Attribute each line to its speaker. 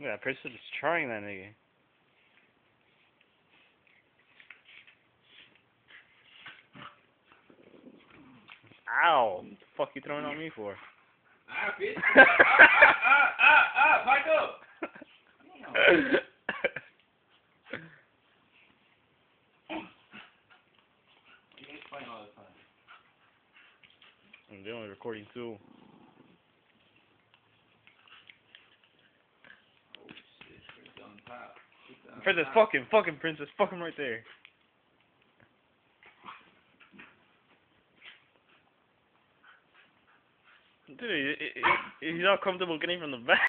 Speaker 1: Yeah, Princess is trying that nigga. Ow! What the fuck you throwing on me for?
Speaker 2: Bitch. Back up. You ain't playing all the time.
Speaker 1: I'm doing recording too.
Speaker 2: Oh shit, Princess on top.
Speaker 1: Princess, fucking Princess, fuck him right there. Dude, he's not comfortable getting from the back.